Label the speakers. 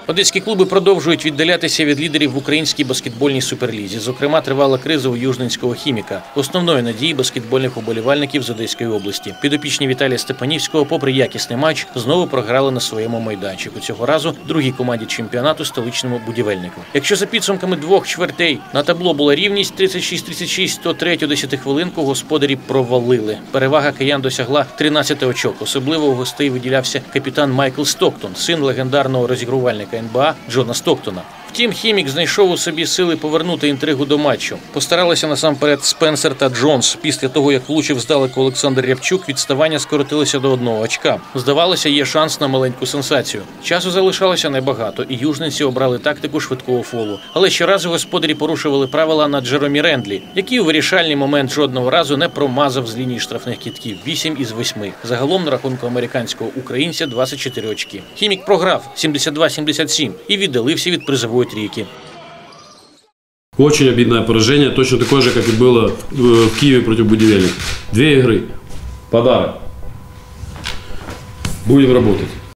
Speaker 1: Одеські клуби продовжують віддалятися від лідерів в українській баскетбольній суперлізі. Зокрема, тривала криза у южненського «Хіміка» – основної надії баскетбольних уболівальників з Одеської області. Підопічні Віталія Степанівського, попри якісний матч, знову програли на своєму майданчику. Цього разу другій команді чемпіонату – столичному «Будівельнику». Якщо за підсумками двох чвертей на табло була рівність 36-36, то третю десятихвилинку господарі провалили. Перевага киян досягла 13 очок. Особливо у гостей виділявся капітан Майкл Стоктон, син легендарного розігрувальника НБА Джона Стоктона. Втім, «Хімік» знайшов у собі сили повернути інтригу до матчу. Постаралися насамперед Спенсер та Джонс. Після того, як влучив здалеку Олександр Рябчук, відставання скоротилося до 1 очка. Здавалося, є шанс на маленьку сенсацію. Часу залишалося небагато, і южненці обрали тактику швидкого фолу. Але щоразу господарі порушували правила на Джеромі Рендлі, який у вирішальний момент жодного разу не промазав з лінії штрафних кітків – 8 із 8. Загалом на рахунку американського українця 24 очки. «Хімік» програв 72-77 і віддалився від призової трійки.
Speaker 2: Очень обидное поражение, точно такое же, как и было в Киеве против Будивельника. 2 игры, подарок. Будем работать.